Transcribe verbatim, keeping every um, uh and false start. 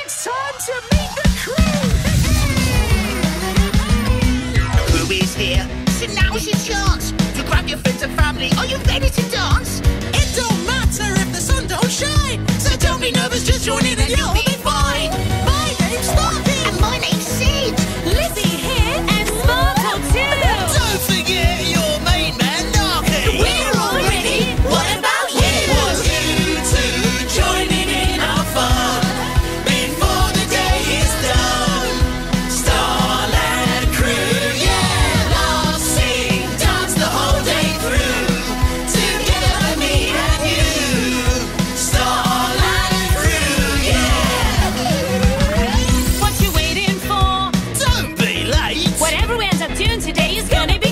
It's time to meet the crew! The crew is here, so now's your chance to grab your friends and family. Are you ready to dance? It don't matter if the sun don't shine, so don't be nervous, just join in and you'll be fine. My name's Sparky. And my name's Sid. Lizzie here and Sparkle too. Don't forget your main man, Narky. We're all ready. What about you? Want you to join in in our fun before the day is done. Starland Krew, yeah, laugh, sing, dance the whole day through. Together me and you. Starland Krew, yeah. What you waiting for? Don't be late. Whatever we end up doing today is gonna be